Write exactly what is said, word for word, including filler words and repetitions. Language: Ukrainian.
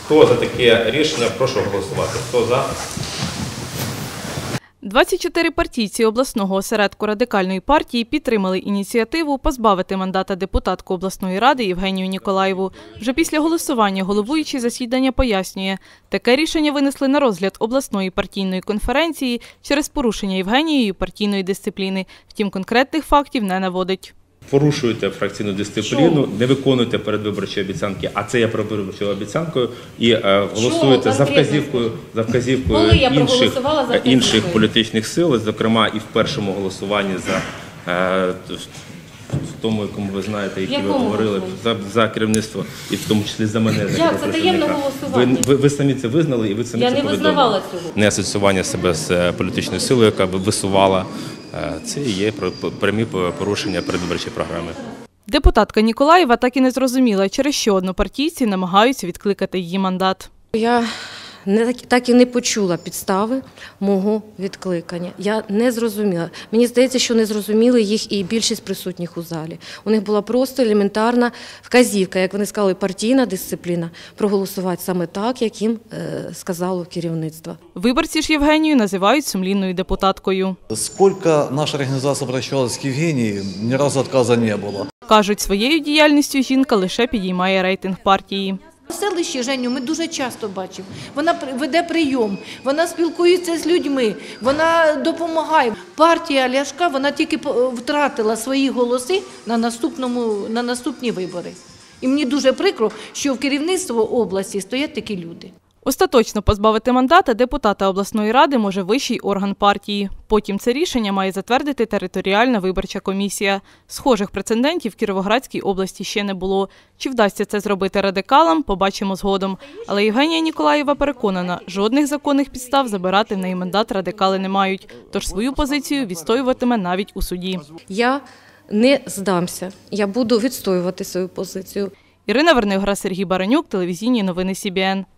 Хто за таке рішення, прошу голосувати. Хто за? двадцять чотири партійці обласного осередку Радикальної партії підтримали ініціативу позбавити мандата депутатку обласної ради Євгенію Ніколаєву. Вже після голосування головуючий засідання пояснює, таке рішення винесли на розгляд обласної партійної конференції через порушення Євгенією партійної дисципліни. Втім, конкретних фактів не наводить. Порушуєте фракційну дисципліну, не виконуєте передвиборчі обіцянки, а це є передвиборчою обіцянкою, і е, голосуєте за вказівкою, за вказівкою інших, за інших політичних сил, зокрема і в першому голосуванні за е, в тому, якому ви знаєте, які ви говорили, за, за керівництво, і в тому числі за мене. Як? Це таємне голосування. Ви, ви, ви самі це визнали і ви самі Я це не повідомили. визнавала цього. Не асоціювання себе з політичною силою, яка би висувала. Це і є прямі порушення передвиборчої програми. Депутатка Ніколаєва так і не зрозуміла, через що однопартійці намагаються відкликати її мандат. Я не, так і не почула підстави мого відкликання. Я не зрозуміла. Мені здається, що не зрозуміли їх і більшість присутніх у залі. У них була просто елементарна вказівка, як вони сказали, партійна дисципліна, проголосувати саме так, як їм е, сказало керівництво. Виборці ж Євгенію називають сумлінною депутаткою. Скільки наша організація обращалась к Євгенії, ні разу відказу не було. Кажуть, своєю діяльністю жінка лише підіймає рейтинг партії. В селищі Женю ми дуже часто бачимо. Вона веде прийом, вона спілкується з людьми, вона допомагає. Партія Ляшка, вона тільки втратила свої голоси на, наступному, на наступні вибори. І мені дуже прикро, що в керівництві області стоять такі люди. Остаточно позбавити мандата депутата обласної ради може вищий орган партії. Потім це рішення має затвердити територіальна виборча комісія. Схожих прецедентів в Кіровоградській області ще не було. Чи вдасться це зробити радикалам, побачимо згодом. Але Євгенія Ніколаєва переконана, жодних законних підстав забирати в неї мандат радикали не мають. Тож свою позицію відстоюватиме навіть у суді. Я не здамся. Я буду відстоювати свою позицію. Ірина Вернигора, Сергій Баранюк, телевізійні новини Сі Бі Ен.